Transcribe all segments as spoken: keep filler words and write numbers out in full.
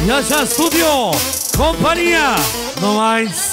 Jasha Studio, Compagnia, no mais.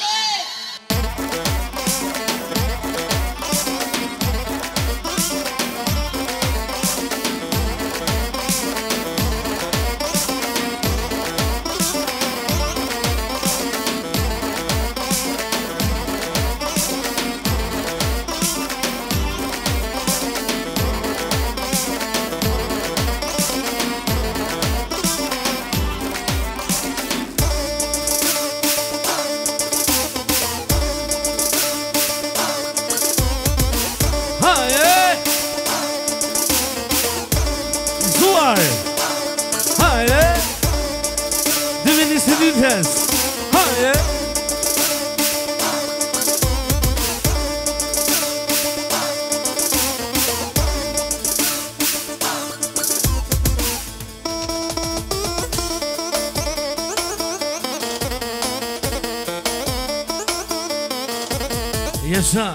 Yes, sir.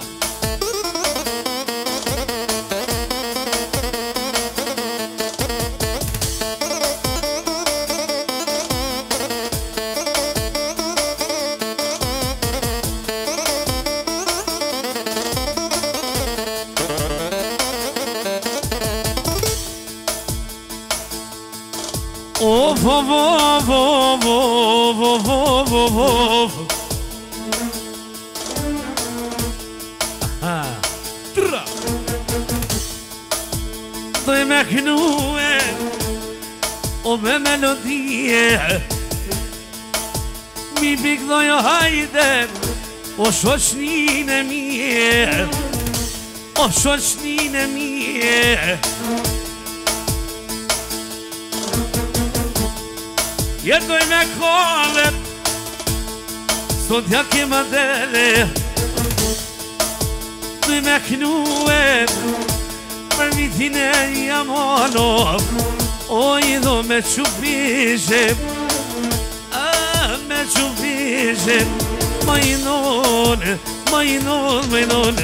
Oh, vo, vo, vo, vo, vo, vo, vo, vo. Doj me kënue, o me melodie, mi pikdoj o hajde, o shoqnin e mije, o shoqnin e mije. Jetoj me kone, sot ja kema dele, doj me kënue, për vitin e jamono, oj do me qupishe, a me qupishe, ma i none, ma i none, ma i none.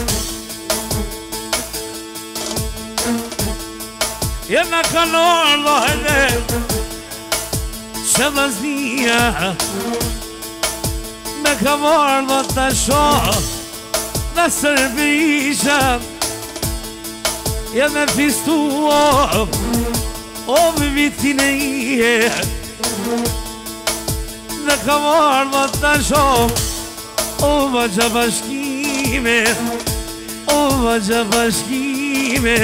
Jena kalor lojde, që vaznia, me ka vardho të shoh, në Serbisha, ja me fistu o, o me vitin e ije, dhe ka vardho të shoh, o vajgja bashkime, o vajgja bashkime.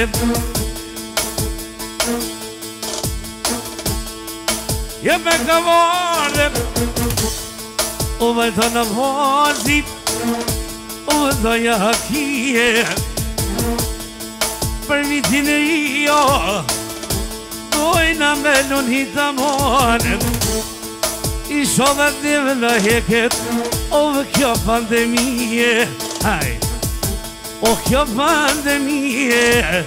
Ja me ka vardhe, o vajta në vazit, o vajta hakije, për vitin e jo, dojna me lun hita monë, i shodha dheve në heket, o vë kjo pandemije, haj, o kjo pandemije.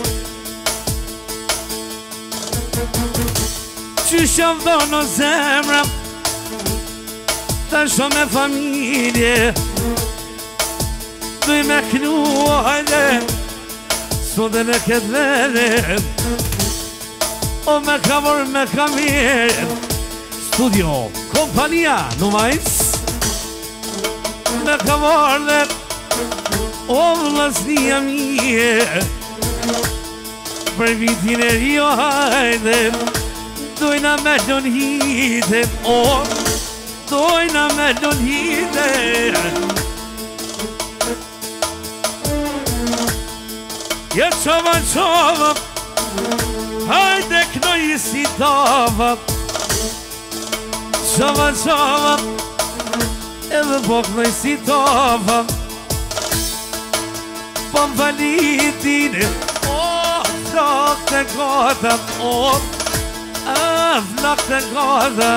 Qysh jam dhonë o zemra, të shumë me familje, duj me knu hajde, sot e në këtë vere, o me ka vorë me ka mirë. Studio, Compagnia, no mais, me ka vorë dhe, o vlasnia mije, për vitin e rio hajde, dojna me lën hite, o, dojna me lën hite. Ja qava qava, hajde knoj si tava, qava qava, edhe po knoj si tava, po më valitin, o, flok të gota, o, a, flok të gota.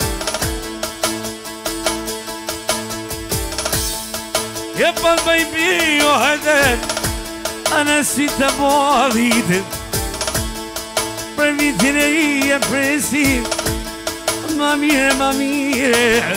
Ja pas bëjbi, o, hajde, anë si të bolit, për vitin e i e presim, ma mire, ma mire,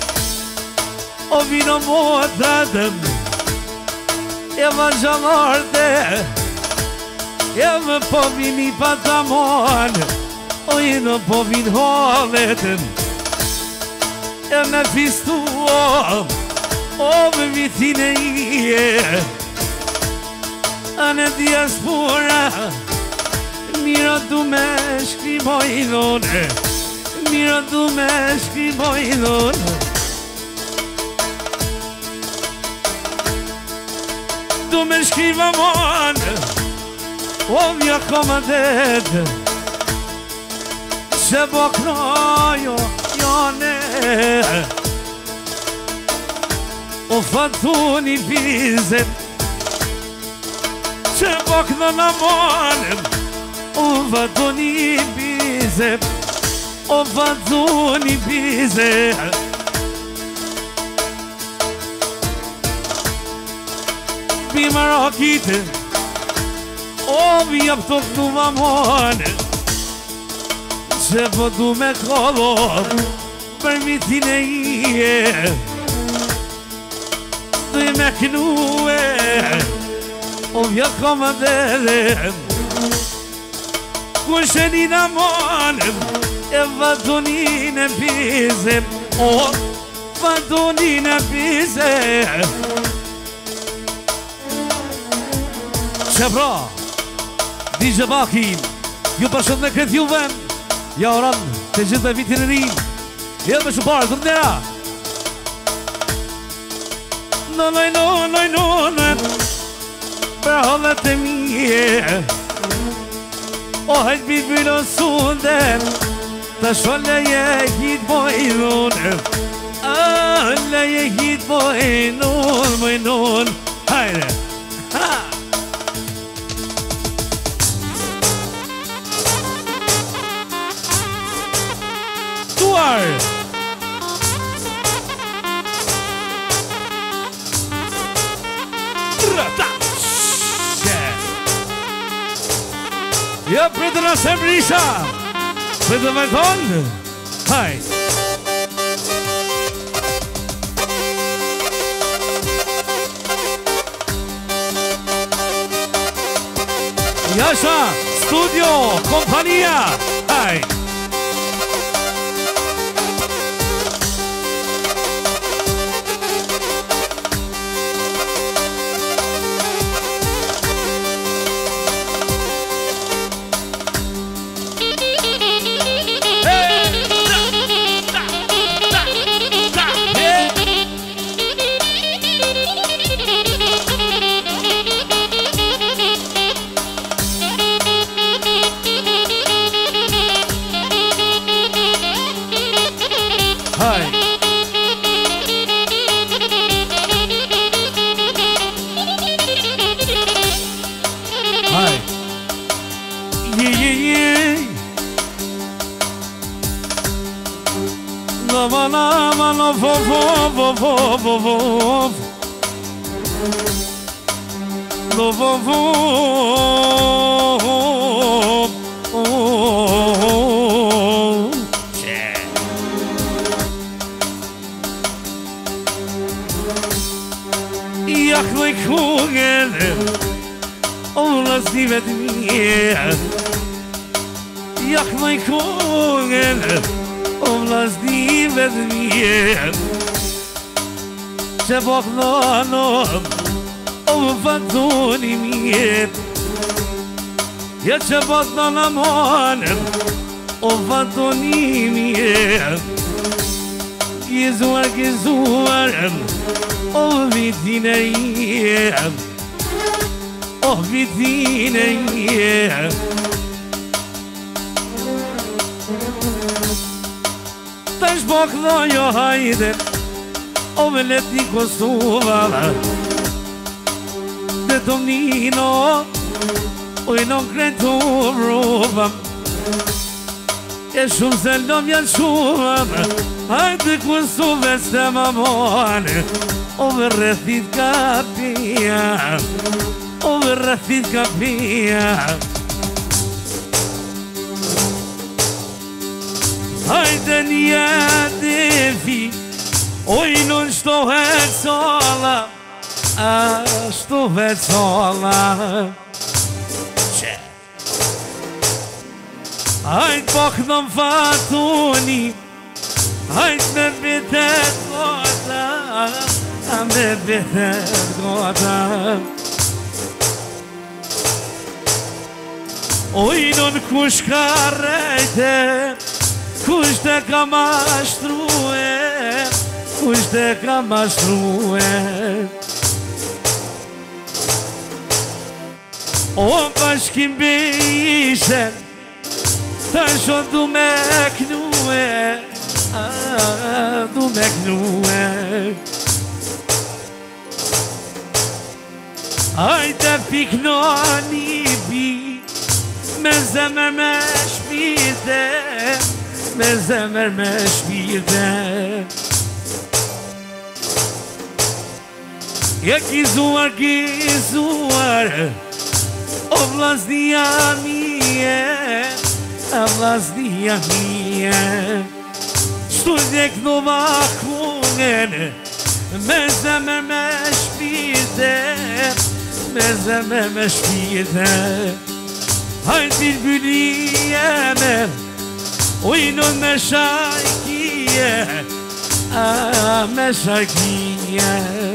o vino motratëm, e ma gjallarde, e më po vini pa të mon, oj në po vinë haletën e me fistuam o me vitin e ije a në diaspora mira du me shkrimoj dhone mira du me shkrimoj dhone du me shkriva monë o vja komandet se po knojo jone o fatuni pizet se po knona monë o fatuni pizet o fatuni pizet Bima rakite o vja pëto këtuva monë se po du me kodhor për vitin e ije du i me knue o vja koma dhe ku shenin amonem e vatonin e pizem o vatonin e pizem që pra di që bakin ju përshët me këtë juve ja oran të gjithë me vitin e ri e me shumparë të ndera në nëj në nëj në në për hallet e mije o hajt bit bëjnë sunden të sholle je hit bojnun a le je hit bojnun bojnun hajde ha Ja, pritë në semrisha pritë me thonë haj Jasha, studio, kompania haj Se po këdhonom o më fatoni mjet ja që po këdhonom hanem o fatoni mjet Gizuar, gizuar o vitin e jem o vitin e jem Tash po këdhojo hajde o me leti Kosova de domnino o i non credo prova e shumë se lom janë shumë hajde Kosova se më mone o me rrethit kapia o me rrethit kapia hajde një defi oj non shtohet sola a shtohet sola Hajt po këthëm fatuni, hajt me bitet gota, me bitet gota. Ojnon kush ka rejte, kush te ka mashtruhe, kush te ka mashtruhe. O bashkim bejishe, ta shon du me knue, du me knue. Hajde pikno një bi, me zemër me shpirte, me zemër me shpirte. Je kizuar, kizuar, o vllaznia mije, a vllaznia mije. Shtu djek nova kungen, me zemër me shpirte, me zemër me shpirte. Hajt bilbyli jeme, ujnon me shajkije, a me shajkije.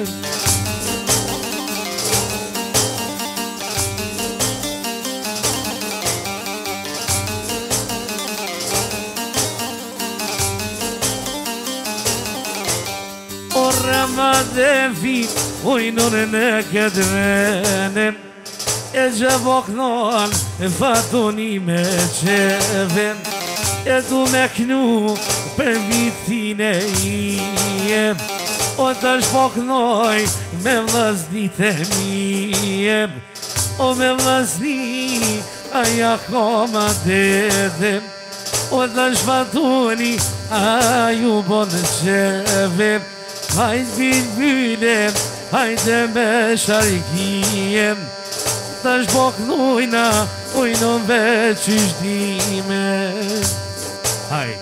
O Ramadefi, ujnon në këtë venem, e gjaboknon, e fatoni me qeven, e du me knu për vitin e ije, o të shpoknoj me vllaznit e mije, o me vllazni aja koma dede, o të shfatoni a ju bon qeven. Hajt bilbyle, hajde me sharkijem, ta shboknujna, ujnon veç qyshtime. Haj.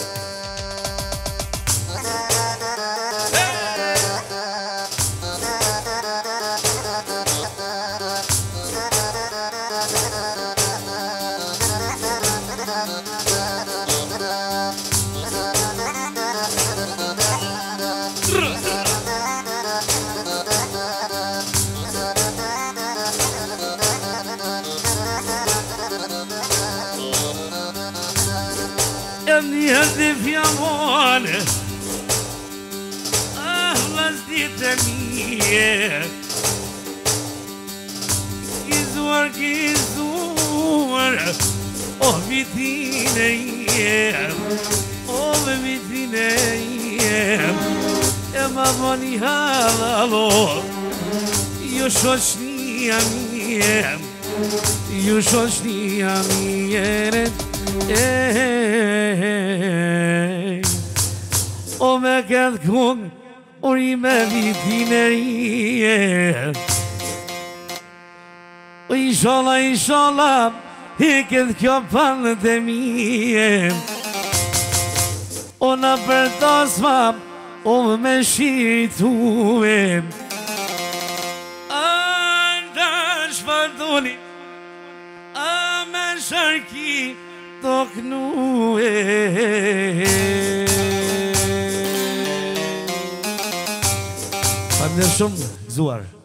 Një dhe fjamone, ah, vllaznit e mije, kizuar, kizuar, o vitin e jem, o vitin e jem, e ma voni halalo, ju shoqnia mijem, ju shoqnia mijem. O me këtë kung, uri me vitin e ije. O inshallah, inshallah, i këtë kjo panët e mije. O në për tasma, o me shituve. A në shfatoni, a me sharki, tok nue. Faleminderit shumë, Zuar.